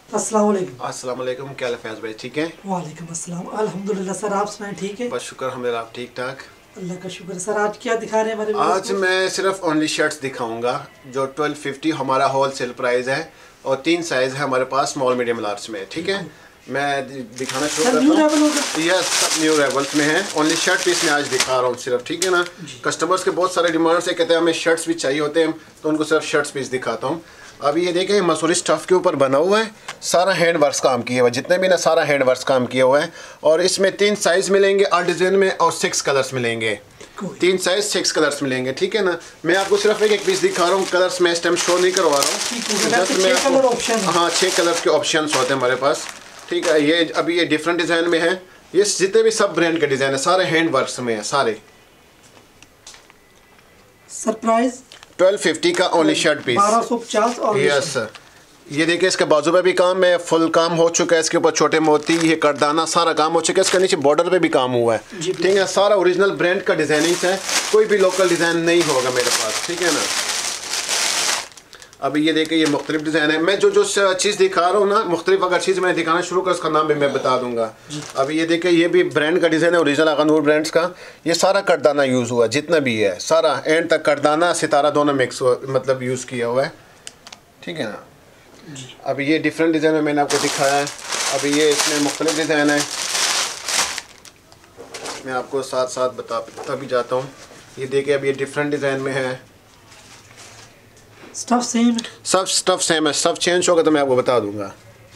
अस्सलाम वालेकुम। अस्सलाम वालेकुम। क्या हाल है फैज़ भाई, ठीक है? वालेकुम अस्सलाम। अल्हम्दुलिल्लाह सर, आप सुनाएं, ठीक है? बस शुक्र हमें, आप ठीक ठाक। अल्लाह का शुक्र। सर आज क्या दिखा रहे हैं हमारे व्यूअर्स आज को? मैं सिर्फ ओनली शर्ट्स दिखाऊंगा जो 1250 हमारा होल सेल प्राइस है और 3 साइज़ है हमारे पास, स्मॉल मीडियम लार्ज में, ठीक है? मैं दिखाना शुरू सर करता न्यू हूँ। लेवल होगा? यस, सब न्यू लेवल्स में है। ओनली शर्ट पीस में आज दिखा रहा हूँ सिर्फ, ठीक है ना? कस्टमर्स के बहुत सारे डिमांड्स है, कहते हैं हमें शर्ट्स भी चाहिए होते हैं, तो उनको सिर्फ शर्ट्स पीस दिखाता हूँ। अभी ये देखें, मसूरी स्टफ़ के ऊपर बना हुआ है, सारा हैंड वर्क काम किया हुआ है, जितने भी ना सारा हैंड वर्क काम किया हुआ है। और इसमें 3 साइज़ मिलेंगे 8 डिज़ाइन में और 6 कलर्स मिलेंगे। 3 साइज 6 कलर्स मिलेंगे, ठीक है ना? मैं आपको सिर्फ एक पीस दिखा रहा हूँ, कलर्स मैं इस टाइम शो नहीं करवा रहा हूँ। जस्ट मैं कलर ऑप्शन, हाँ 6 कलर्स के ऑप्शंस होते हैं हमारे पास, ठीक है? ये अभी ये डिफरेंट डिज़ाइन में है, ये जितने भी सब ब्रांड के डिज़ाइन है सारे हैंड वर्क्स में है सारे। सरप्राइज 1250 का ओनली शर्ट पीस 1250 और यस सर। ये देखिए, इसके बाजू पे भी काम है, फुल काम हो चुका है, इसके ऊपर छोटे मोती, ये करदाना सारा काम हो चुका है, इसके नीचे बॉर्डर पे भी काम हुआ है, ठीक है? सारा ओरिजिनल ब्रांड का डिजाइनिंग है, कोई भी लोकल डिज़ाइन नहीं होगा मेरे पास, ठीक है ना? अभी ये देखिए, ये मुख्तलिफ डिज़ाइन है। मैं जो चीज़ दिखा रहा हूँ ना, मुख्तलिफ अगर चीज़ मैं दिखाना शुरू कर, उसका नाम भी मैं बता दूंगा। अभी ये देखिए, ये भी ब्रांड का डिज़ाइन है, ओरिजिनल अगनूर ब्रांड्स का। ये सारा करदाना यूज़ हुआ, जितना भी है सारा एंड तक करदाना सितारा दोनों मिक्स मतलब यूज़ किया हुआ है, ठीक है ना? अभी ये डिफरेंट डिज़ाइन में मैंने आपको दिखाया है। अभी ये इसमें मुख्तलिफ डिज़ाइन है, मैं आपको साथ साथ बताता भी जाता हूँ। ये देखिए, अब ये डिफरेंट डिज़ाइन में है, स्टफ सेम, सब स्टफ सेम है, सब चेंज होगा तो मैं आपको बता दूंगा।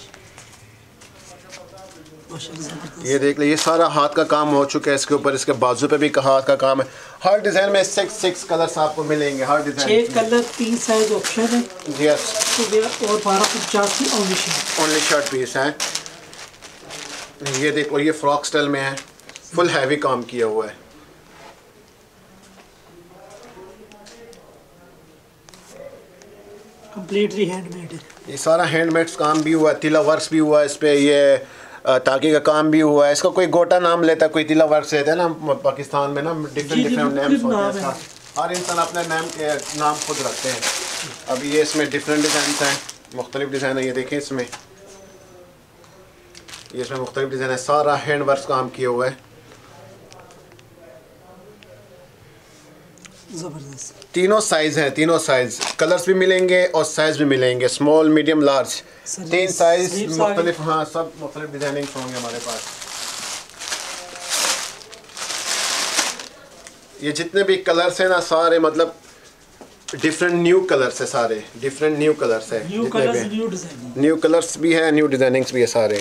ये देख लीजिए, सारा हाथ का काम हो चुका है इसके ऊपर, इसके बाजू पे भी हाथ का काम है। हर डिज़ाइन में 6 कलर्स आपको मिलेंगे, हर डिज़ाइन 6 कलर 3 साइज ऑप्शन है। यस, और 1250 की ओनली शर्ट पीस है। ये देखो, ये फ्रॉक स्टाइल में है, फुल हैवी काम किया हुआ है। कंप्लीटली हैंडमेड है, ये सारा हैंडमेड काम भी हुआ है, तिला वर्क्स भी हुआ है इस पे, ये ताकि का काम भी हुआ है। इसका कोई गोटा नाम लेता है, कोई तिला वर्क्स रहता है ना पाकिस्तान में ना, डिफरेंट नेम्स होते हैं, हर इंसान अपने नाम खुद रखते हैं। अभी ये इसमें डिफरेंट डिज़ाइन हैं, मुख्तलिफ डिज़ाइन है। ये देखें, इसमें मुख्तलिफ डिज़ाइन है, सारा हैंड वर्क काम किया हुआ है। जबरदस्त। तीनों साइज़ हैं, तीनों साइज़ कलर्स भी मिलेंगे और साइज़ भी मिलेंगे, स्मॉल मीडियम लार्ज, 3 साइज़ मुख्तलिफ। हाँ, सब मुख्तलिफ डिज़ाइनिंग होंगे हमारे पास। ये जितने भी कलर्स हैं ना, सारे मतलब डिफरेंट न्यू कलर्स है, सारे डिफरेंट न्यू कलर्स है, न्यू कलर्स भी है, न्यू डिज़ाइनिंग्स भी है सारे।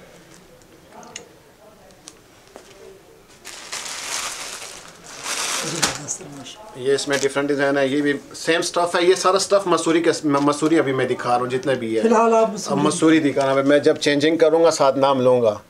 ये इसमें डिफरेंट डिज़ाइन है, ये भी सेम स्टफ़ है, ये सारा स्टफ़ मसूरी अभी मैं दिखा रहा हूँ जितने भी है फिलहाल आप मसूरी दिखाना है। मैं जब चेंजिंग करूँगा साथ नाम लूँगा।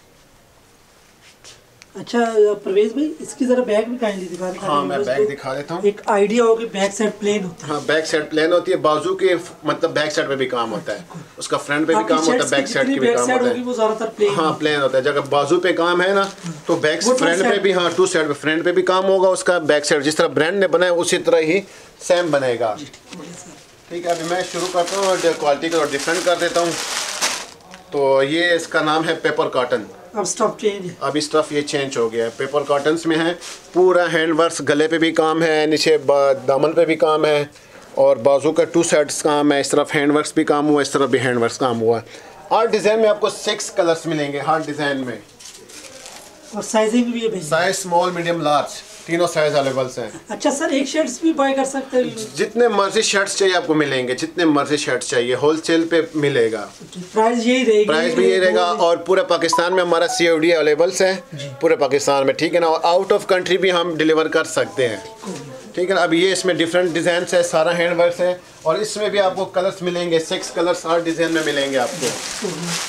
अच्छा परवेज भाई, इसकी जरा बैक भी काइंडली दिखा दें। हाँ, मैं बैक दिखा देता हूँ। एक आइडिया हो कि बैक साइड प्लेन होता है। हाँ, बैक साइड प्लेन होती है, बाजू के मतलब बैक साइड पे भी काम होता है, उसका फ्रंट पे भी काम होता है, बैक साइड के भी काम होता है। वो ज़्यादातर प्लेन, हाँ प्लेन होता है। जब बाजू पे काम है ना, तो बैक फ्रंट पे भी, हाँ 2 साइड पे फ्रंट पे भी काम होगा उसका, बैक साइड जिस तरह ब्रांड ने बनाया उसी तरह ही सेम बनेगा, ठीक है? अभी मैं शुरू करता हूँ और क्वालिटी को डिफरेंट कर देता हूँ। तो ये इसका नाम है पेपर कॉटन। अब स्टफ चेंज है, अभी स्टफ़ ये चेंज हो गया है, पेपर कॉटन्स में है, पूरा हैंड वर्क, गले पे भी काम है, नीचे दामन पे भी काम है और बाजू का 2 साइड्स काम है। इस तरफ हैंड वर्क भी काम हुआ, इस तरफ भी हैंड वर्क काम हुआ है। हर डिज़ाइन में आपको 6 कलर्स मिलेंगे, हर डिज़ाइन में। और साइजिंग भी है, साइज स्मॉल मीडियम लार्ज, तीनों साइज अवेलेबल्स हैं। अच्छा सर, एक शर्ट्स भी बाय कर सकते हैं? जितने मर्जी शर्ट्स चाहिए आपको मिलेंगे, जितने मर्जी शर्ट्स चाहिए होलसेल पे मिलेगा। प्राइस यही रहेगी? प्राइस भी यही रहेगा। और पूरे पाकिस्तान में हमारा COD अवेलेबल्स है, पूरे पाकिस्तान में, ठीक है ना? और आउट ऑफ कंट्री भी हम डिलीवर कर सकते हैं, ठीक है ना? अब ये इसमें डिफरेंट डिज़ाइन है, सारा हैंड वर्क है और इसमें भी आपको कलर्स मिलेंगे, 6 कलर्स हर डिज़ाइन में मिलेंगे आपको।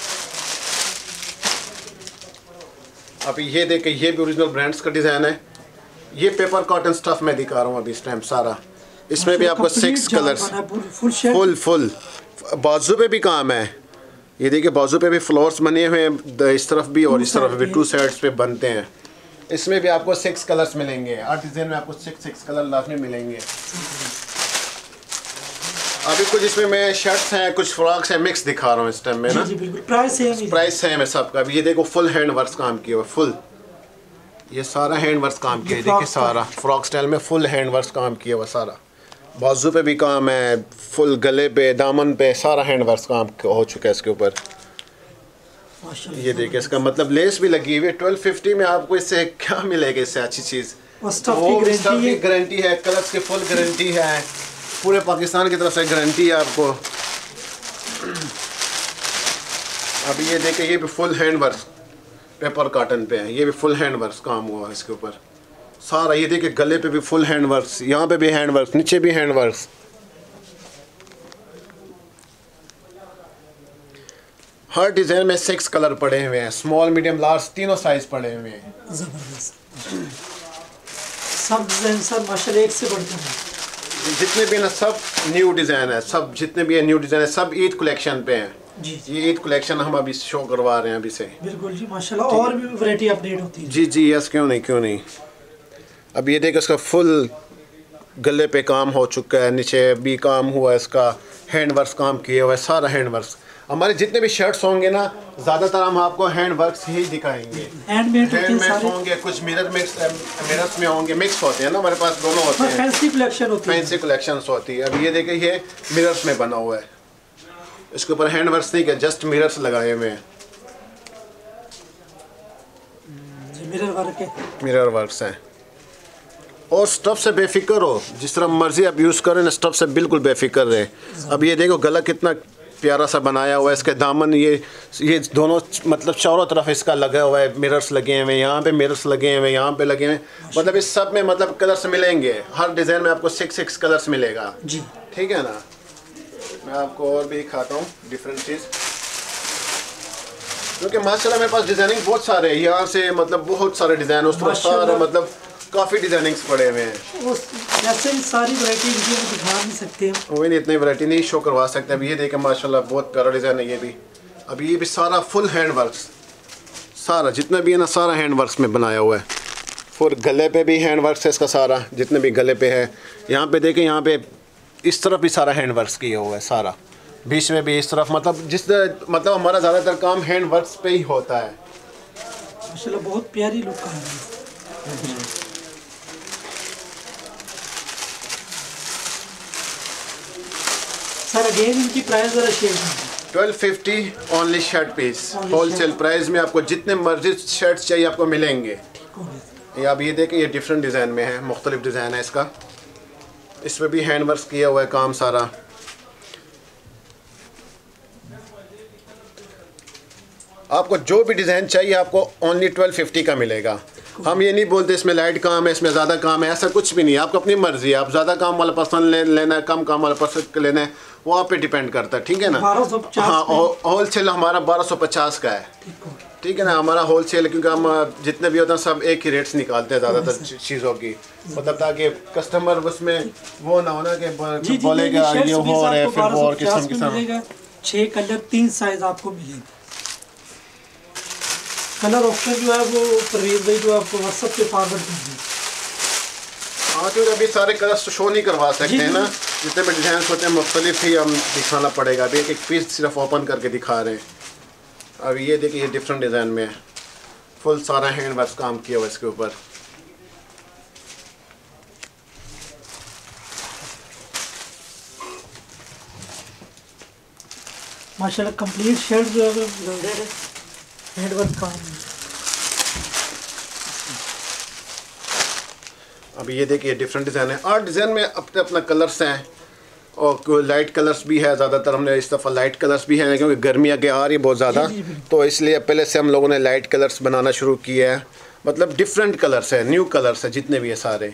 अभी ये देखिए, ये भी ओरिजिनल ब्रांड्स का डिज़ाइन है। ये पेपर कॉटन स्टफ़ मैं दिखा रहा हूँ अभी इस टाइम सारा, इसमें भी आपको 6 कलर्स, फुल बाजू पे भी काम है। ये देखिए, बाजू पे भी फ्लावर्स बने हुए हैं, इस तरफ भी और इस तरफ भी, 2 साइड्स पे बनते हैं। इसमें भी आपको 6 कलर्स मिलेंगे, हर डिज़ाइन में आपको 6 कलर लाजमी मिलेंगे। अभी कुछ इसमें मैं शर्ट्स हैं, कुछ फ्रॉक्स हैं, मिक्स दिखा रहा हूँ इस टाइम में ना। जी बिल्कुल, प्राइस सेम है सबका। अभी ये देखो फुल हैंड वर्क काम किया हुआ, फुल ये सारा हैंड वर्क काम किया है। देखिए सारा फ्रॉक स्टाइल में फुल हैंड वर्क काम किया हुआ सारा। बाजू पे भी काम है, फुल गले पे, दामन पे सारा हैंड वर्क काम हो चुका है इसके ऊपर। ये देखिए इसका मतलब लेस भी लगी हुई है। 1250 में आपको इससे क्या मिलेगा, इससे अच्छी चीज़। स्टफ की गारंटी है, कलर्स की फुल गारंटी है, पूरे पाकिस्तान की तरफ से गारंटी है आपको। अभी ये देखिए ये भी full hand work paper cotton पे है, ये भी फुल हैंड वर्क काम हुआ है इसके ऊपर सारा। ये देखिए गले पे भी फुल हैंड वर्क, यहाँ पे भी हैंड वर्क, नीचे भी हैंड वर्क। हर डिजाइन में 6 कलर पड़े हुए हैं, स्मॉल मीडियम लार्ज तीनों साइज पड़े हुए हैं। जबरदस्त, सब डिजाइन सर माशाल्लाह एक से बढ़कर है। जितने भी ना सब न्यू डिजाइन है, सब जितने भी है न्यू डिजाइन है, सब ईद कलेक्शन पे हैं। जी ये ईद कलेक्शन हम अभी शो करवा रहे हैं अभी से। बिल्कुल जी माशाल्लाह, और भी वैरायटी अपडेट होती है। जी यस, क्यों नहीं। अब ये देखो इसका फुल गले पे काम हो चुका है, नीचे भी काम हुआ है, इसका हैंड वर्क काम किया हुआ है, सारा हैंड वर्क। हमारे जितने भी शर्ट्स होंगे ना ज़्यादातर हम आपको हैंड वर्क ही दिखाएंगे। हैंडमेड होंगे, कुछ मिरर्स में होंगे, मिक्स होते हैं ना हमारे पास, दोनों होते हैं। फैंसी कलेक्शन होती है, फैंसी कलेक्शंस होती है। अब ये देखिए ये मिरर्स में बना हुआ है, इसके ऊपर हैंड वर्क नहीं किया, जस्ट मिरर्स लगाए हुए हैं। मिरर वर्क्स हैं। और स्टफ से बेफिक्र हो, जिस तरह मर्जी आप यूज़ करें ना, स्टफ से बिल्कुल बेफिक्र रहे। अब ये देखो गला कितना प्यारा सा बनाया हुआ है, इसके दामन ये दोनों मतलब चारों तरफ इसका लगा हुआ है, मिरर्स लगे हुए हैं, यहाँ पे मिरर्स लगे हुए हैं, यहाँ पे लगे हुए हैं। मतलब इस सब में मतलब कलर्स मिलेंगे, हर डिज़ाइन में आपको 6 कलर्स मिलेगा जी, ठीक है ना। मैं आपको और भी दिखाता हूँ डिफरेंट चीज़, क्योंकि माशाल्लाह मेरे पास डिज़ाइनिंग बहुत सारे हैं, यहाँ से मतलब बहुत सारे डिज़ाइन, उस तरफ सारे मतलब काफ़ी डिज़ाइनिंग्स पड़े हुए हैं। ऐसे ही सारी वैरायटी दिखा नहीं सकते हैं, वही नहीं, इतनी वैरायटी नहीं शो करवा सकते। अब ये देखें माशाल्लाह बहुत प्यारा डिज़ाइन है ये भी। अब ये भी सारा फुल हैंड वर्क, सारा जितना भी है ना सारा हैंड वर्क में बनाया हुआ है। फिर गले पे भी हैंड वर्क है इसका सारा, जितने भी गले पे है। यहाँ पे देखें, यहाँ पे इस तरफ भी सारा हैंड वर्क किया हुआ है सारा, बीच में भी इस तरफ, मतलब हमारा ज़्यादातर काम हैंड वर्क पे ही होता है। माशाल्लाह बहुत प्यारी लुक है। सर अगेन इनकी प्राइस ज़रा शेयर करें। 1250 only shirt piece, wholesale price में आपको जितने मर्जी शर्ट्स चाहिए आपको मिलेंगे। ये आप ये देखें, ये डिफरेंट डिज़ाइन में है, मुख्तलिफ डिज़ाइन है इसका। इसमें भी हैंड वर्क किया हुआ है काम सारा। आपको जो भी डिज़ाइन चाहिए आपको ओनली 1250 का मिलेगा। हम ये नहीं बोलते इसमें लाइट काम है, इसमें ज़्यादा काम है, ऐसा कुछ भी नहीं है। आपको अपनी मर्ज़ी है, आप ज़्यादा काम वाला पसंद लेना है, कम काम वाला पसंद लेना है, वो आप पे डिपेंड करता है, ठीक है ना। हाँ, होलसेल हमारा 1250 का है, ठीक है ना। हमारा होलसेल, क्योंकि हम जितने भी होते हैं सब एक ही रेट्स निकालते हैं ज़्यादातर चीज़ों की, मतलब ताकि कस्टमर उसमें वो ना होना कि बोलेगा ये हो रहा है फिर वो और किस्म 6 कलर 3 साइज आपको मिलेंगे। कलर ऑप्शन जो है वो परवेज भाई जो आपको व्हाट्सएप पे फॉरवर्ड कर देंगे। हाँ, क्योंकि अभी सारे कलर्स तो शो नहीं करवा सकते हैं ना, जितने भी डिज़ाइन होते हैं मुख्तलिफ ही हम दिखाना पड़ेगा। अभी एक पीस सिर्फ ओपन करके दिखा रहे हैं। अब ये देखिए ये डिफरेंट डिज़ाइन में है, फुल सारा हैंड वर्क काम किया हुआ इसके ऊपर। माशाल्लाह कंप्लीट शर्ट जो है हैंड वर्क काम। अभी ये देखिए डिफरेंट डिज़ाइन है, और डिज़ाइन में अपने अपना कलर्स हैं, और लाइट कलर्स भी है। ज़्यादातर हमने इस दफ़ा लाइट कलर्स भी हैं, क्योंकि गर्मियाँ के आ रही है बहुत ज़्यादा, तो इसलिए पहले से हम लोगों ने लाइट कलर्स बनाना शुरू किया है। मतलब डिफरेंट कलर्स है, न्यू कलर्स है जितने भी है सारे।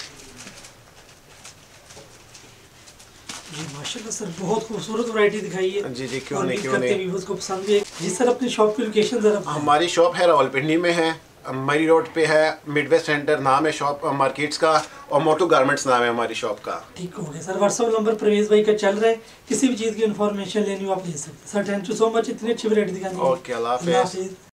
जी माशाल्लाह सर बहुत खूबसूरत वैरायटी दिखाई है। जी क्यों नहीं। उसको पसंद भी है। जी सर अपनी शॉप की लोकेशन ज़रा। हमारी शॉप है रावलपिंडी में है, मरी रोड पे है, मिडवे सेंटर नाम है शॉप मार्केट्स का, और मोटू गारमेंट्स नाम है हमारी शॉप का। ठीक हो गया सर। व्हाट्सएप नंबर परवेज भाई का चल रहा है, किसी भी चीज़ की इन्फॉर्मेशन लेनी हो आप ले सकते हैं। Sir thank you so much, इतनी अच्छी वैरायटी दिखाने। ओके, अल्लाह हाफिज़।